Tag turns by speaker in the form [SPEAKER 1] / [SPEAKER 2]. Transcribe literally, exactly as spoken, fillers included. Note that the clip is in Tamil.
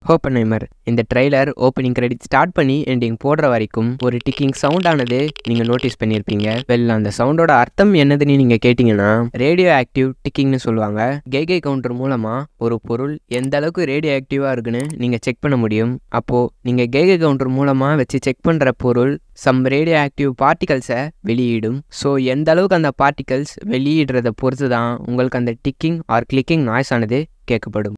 [SPEAKER 1] ஓப்பன்ஹைமர். இந்த ட்ரெய்லர் ஓப்பனிங் கிரெடிட் ஸ்டார்ட் பண்ணி எண்டிங் போடுற வரைக்கும் ஒரு டிக்கிங் சவுண்ட் ஆனது நீங்க நோட்டீஸ் பண்ணியிருப்பீங்க. வெல், அந்த சவுண்டோட அர்த்தம் என்னதுன்னு நீங்க கேட்டீங்கன்னா ரேடியோ ஆக்டிவ் டிக்கிங்னு சொல்லுவாங்க. கேகே கவுண்டர் மூலமா ஒரு பொருள் எந்த அளவுக்கு ரேடியோ ஆக்டிவா இருக்குன்னு நீங்க செக் பண்ண முடியும். அப்போ நீங்க கேகே கவுண்டர் மூலமா வச்சு செக் பண்ற பொருள் சம் ரேடியோ ஆக்டிவ் பார்ட்டிகல்ஸை வெளியிடும். ஸோ எந்த அளவுக்கு அந்த பார்ட்டிகல்ஸ் வெளியிடுறத பொறுத்து தான் உங்களுக்கு அந்த டிக்கிங் ஆர் கிளிக்கிங் நாய்ஸ் ஆனது கேட்கப்படும்.